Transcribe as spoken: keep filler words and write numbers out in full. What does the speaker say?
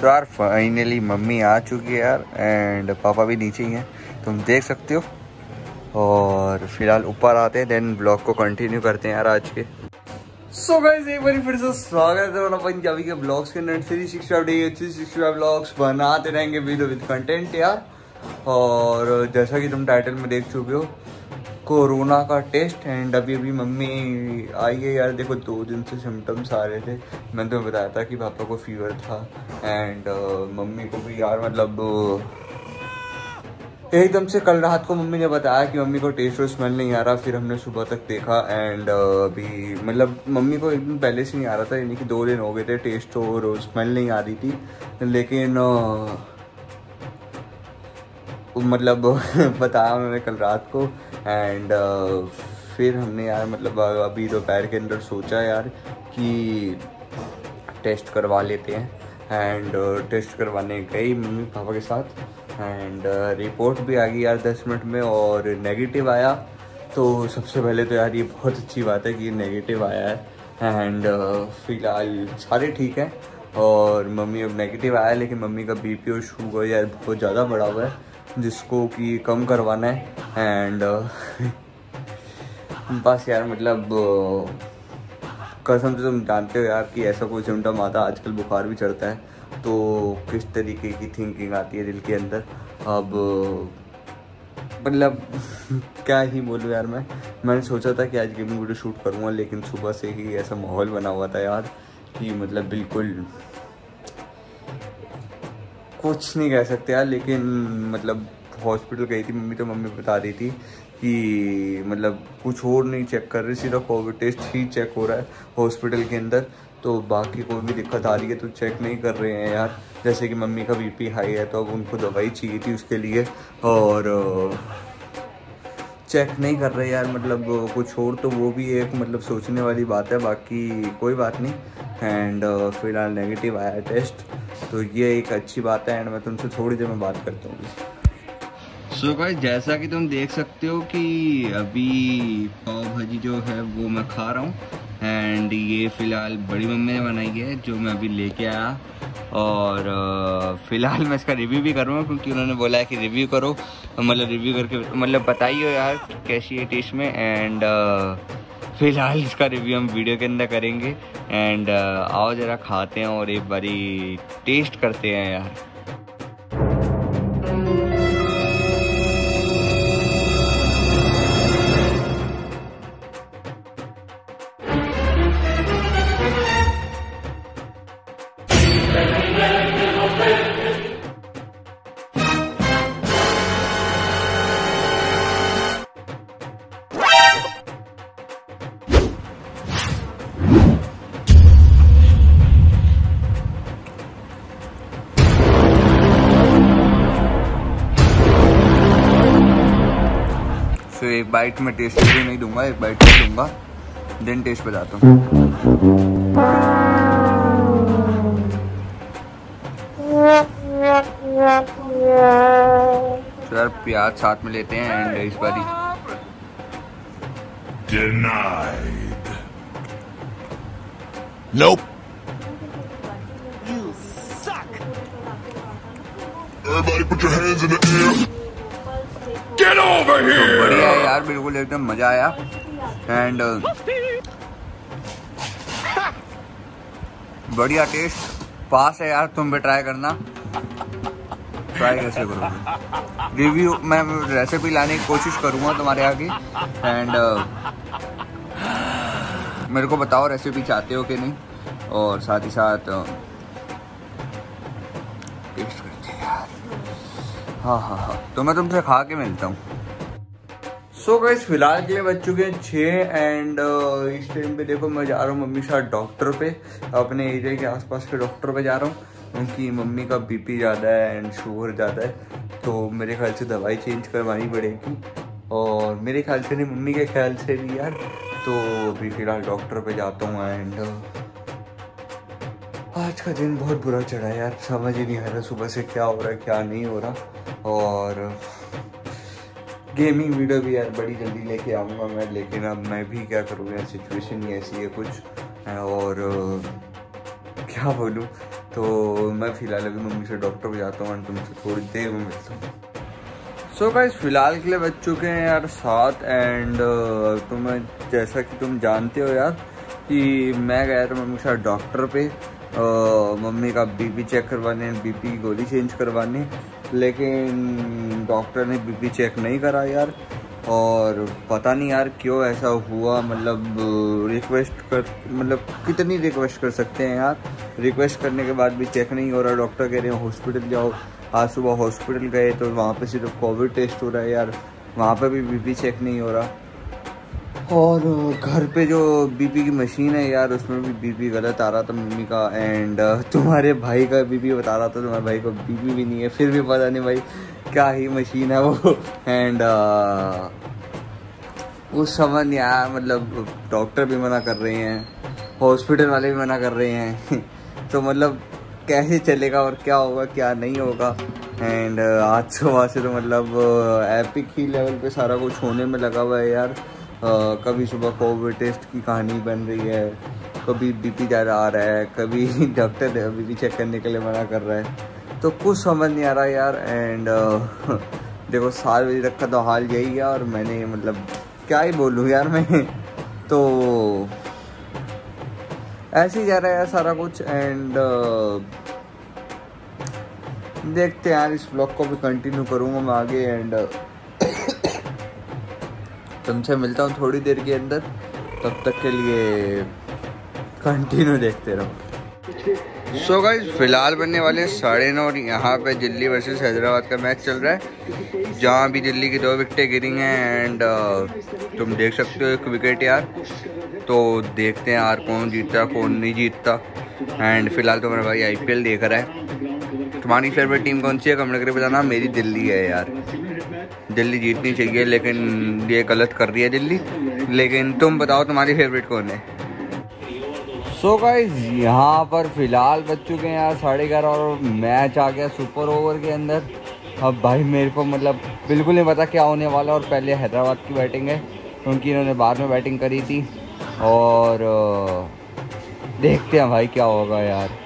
तो यार finally mummy आ चुकी है यार एंड पापा भी नीचे ही हैं, तुम देख सकते हो। और फिलहाल ऊपर आते हैं, देन ब्लॉग को कंटिन्यू करते हैं यार आज के। सो गाइस एक बार फिर से स्वागत है पंजाबी के ब्लॉग्स के नर्सरी शिक्षा शिक्षा ब्लॉग्स बनाते रहेंगे वीडियो विद कंटेंट यार। और जैसा कि तुम टाइटल में देख चुके हो, कोरोना का टेस्ट एंड अभी अभी मम्मी आई है यार। देखो दो दिन से सिम्टम्स आ रहे थे, मैंने तुम्हें बताया था कि पापा को फीवर था एंड uh, मम्मी को भी यार मतलब एकदम से कल रात को मम्मी ने बताया कि मम्मी को टेस्ट और स्मेल नहीं आ रहा। फिर हमने सुबह तक देखा एंड अभी मतलब मम्मी को एक दिन पहले से नहीं आ रहा था, यानी कि दो दिन हो गए थे टेस्ट और स्मेल नहीं आ रही थी। लेकिन मतलब बताया उन्होंने कल रात को एंड uh, फिर हमने यार मतलब अभी दोपहर के अंदर सोचा यार कि टेस्ट करवा लेते हैं एंड uh, टेस्ट करवाने गई मम्मी पापा के साथ एंड रिपोर्ट uh, भी आ गई यार दस मिनट में और नेगेटिव आया। तो सबसे पहले तो यार ये बहुत अच्छी बात है कि नेगेटिव आया है एंड uh, फिलहाल सारे ठीक हैं। और मम्मी अब नेगेटिव आया, लेकिन मम्मी का बीपी और शुगर यार बहुत ज़्यादा बढ़ा हुआ है जिसको कि कम करवाना है एंड uh, बस यार मतलब uh, कसम से तुम जानते हो यार कि ऐसा कोई सिम्टम आता है, आजकल बुखार भी चढ़ता है तो किस तरीके की थिंकिंग आती है दिल के अंदर। अब मतलब क्या ही बोलूँ यार, मैं मैंने सोचा था कि आज गेमिंग वीडियो शूट करूँगा, लेकिन सुबह से ही ऐसा माहौल बना हुआ था यार कि मतलब बिल्कुल कुछ नहीं कह सकते यार। लेकिन मतलब हॉस्पिटल गई थी मम्मी, तो मम्मी बता रही थी कि मतलब कुछ और नहीं चेक कर रही, सीधा कोविड टेस्ट ही चेक हो रहा है हॉस्पिटल के अंदर। तो बाकी कोई भी दिक्कत आ रही है तो चेक नहीं कर रहे हैं यार। जैसे कि मम्मी का बीपी हाई है तो अब उनको दवाई चाहिए थी उसके लिए और चेक नहीं कर रहे यार। मतलब कुछ और तो वो भी एक मतलब सोचने वाली बात है, बाकी कोई बात नहीं। एंड फिलहाल नेगेटिव आया टेस्ट, तो ये एक अच्छी बात है एंड मैं तुमसे थोड़ी देर में बात करता हूँ। सो गाइस जैसा कि तुम देख सकते हो कि अभी पाव भाजी जो है वो मैं खा रहा हूँ एंड ये फ़िलहाल बड़ी मम्मी ने बनाई है जो मैं अभी लेके आया। और फ़िलहाल मैं इसका रिव्यू भी करूँगा क्योंकि उन्होंने बोला है कि रिव्यू करो, मतलब रिव्यू करके मतलब बताइए यार कैसी है टेस्ट में। एंड फ़िलहाल इसका रिव्यू हम वीडियो के अंदर करेंगे एंड आओ ज़रा खाते हैं और एक बारी टेस्ट करते हैं यार। तो एक बाइट में टेस्ट भी नहीं दूंगा, एक बाइट में दूंगा देन टेस्ट बताता हूँ। तो यार प्याज साथ में लेते हैं एंड इस बारी Denied. Nope. You suck. Everybody put your hands in the air. Get over here. तो बढ़िया है यार, बिल्कुल एकदम मजा आया एंड बढ़िया टेस्ट पास है यार। तुम भी ट्राई करना, ट्राई कैसे करोगे रिव्यू मैं रेसिपी लाने की कोशिश करूँगा तुम्हारे आगे एंड मेरे को बताओ रेसिपी चाहते हो कि नहीं, और साथ ही साथ टेस्ट करते हैं यार। हाँ हाँ हाँ तो मैं तुमसे खा के मिलता हूँ। सो गाइस फिलहाल के लिए बज चुके हैं छः एंड uh, इस टाइम पे देखो मैं जा रहा हूँ मम्मी के साथ डॉक्टर पे, अपने एरिया के आसपास के डॉक्टर पे जा रहा हूँ क्योंकि मम्मी का बीपी ज़्यादा है एंड शुगर ज़्यादा है, तो मेरे ख्याल से दवाई चेंज करवानी पड़ेगी। और मेरे ख्याल से नहीं, मम्मी के ख्याल से भी यार। तो अभी फिलहाल डॉक्टर पे जाता हूँ एंड आज का दिन बहुत बुरा चढ़ा है यार, समझ ही नहीं आ रहा सुबह से क्या हो रहा है क्या नहीं हो रहा। और गेमिंग वीडियो भी यार बड़ी जल्दी लेके आऊँगा मैं, लेकिन अब मैं भी क्या करूँ यार, सिचुएशन ही ऐसी है कुछ। और क्या बोलूँ, तो मैं फ़िलहाल अभी मम्मी से डॉक्टर पे जाता हूँ और तुमसे थोड़ी देर में मिलता हूँ। सो गाइस फ़िलहाल के लिए बज चुके हैं यार सात एंड तुम्हें जैसा कि तुम जानते हो यार कि मैं गया था मम्मी के साथ डॉक्टर पे uh, मम्मी का बीपी चेक करवाने, बीपी की गोली चेंज करवाने, लेकिन डॉक्टर ने बीपी चेक नहीं करा यार। और पता नहीं यार क्यों ऐसा हुआ, मतलब रिक्वेस्ट कर मतलब कितनी रिक्वेस्ट कर सकते हैं यार, रिक्वेस्ट करने के बाद भी चेक नहीं हो रहा। डॉक्टर कह रहे हैं हॉस्पिटल जाओ। आज सुबह हॉस्पिटल गए तो वहाँ पे सिर्फ कोविड टेस्ट हो रहा है यार, वहाँ पे भी बीपी चेक नहीं हो रहा। और घर पे जो बीपी की मशीन है यार उसमें भी बीपी गलत आ रहा था मम्मी का, एंड तुम्हारे भाई का बीपी बता रहा था, तुम्हारे भाई को बीपी भी नहीं है, फिर भी पता नहीं भाई क्या ही मशीन है वो। एंड उस समझ नहीं आया, मतलब डॉक्टर भी मना कर रहे हैं, हॉस्पिटल वाले भी मना कर रहे हैं तो मतलब कैसे चलेगा और क्या होगा क्या नहीं होगा। एंड आज सुबह से तो मतलब एपिक ही लेवल पे सारा कुछ होने में लगा हुआ है यार। Uh, कभी सुबह कोविड टेस्ट की कहानी बन रही है, कभी बीपी ज़्यादा आ रहा है, कभी डॉक्टर बीपी चेक करने के लिए मना कर रहा है, तो कुछ समझ नहीं आ रहा यार। एंड uh, देखो सात बजे तक का तो हाल यही है और मैंने मतलब क्या ही बोलूँ यार मैं तो ऐसे ही जा रहा है यार सारा कुछ। एंड uh, देखते हैं यार, इस ब्लॉग को भी कंटिन्यू करूँगा मैं आगे। एंड तुमसे मिलता हूँ थोड़ी देर के अंदर, तब तक के लिए कंटिन्यू देखते रहो। सो गाइस फ़िलहाल बनने वाले साढ़े नौ और यहाँ पे दिल्ली वर्सेस हैदराबाद का मैच चल रहा है, जहाँ भी दिल्ली की दो विकेटें गिरी हैं। एंड uh, तुम देख सकते हो एक विकेट यार, तो देखते हैं यार कौन जीतता कौन नहीं जीतता। एंड फिलहाल तो मेरा भाई आईपीएल देख रहा है। तुम्हारी फेवरेट टीम कौन सी है कमेंट करके बताना। मेरी दिल्ली है यार, दिल्ली जीतनी चाहिए, लेकिन ये गलत कर रही है दिल्ली। लेकिन तुम बताओ तुम्हारी फेवरेट कौन है। सो गाइस यहाँ पर फिलहाल बज चुके हैं यार साढ़े ग्यारह और मैच आ गया सुपर ओवर के अंदर। अब भाई मेरे को मतलब बिल्कुल नहीं पता क्या होने वाला। और पहले हैदराबाद की बैटिंग है क्योंकि इन्होंने बाद में बैटिंग करी थी, और देखते हैं भाई क्या होगा यार।